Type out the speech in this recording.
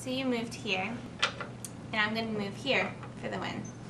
So you moved here, and I'm going to move here for the win.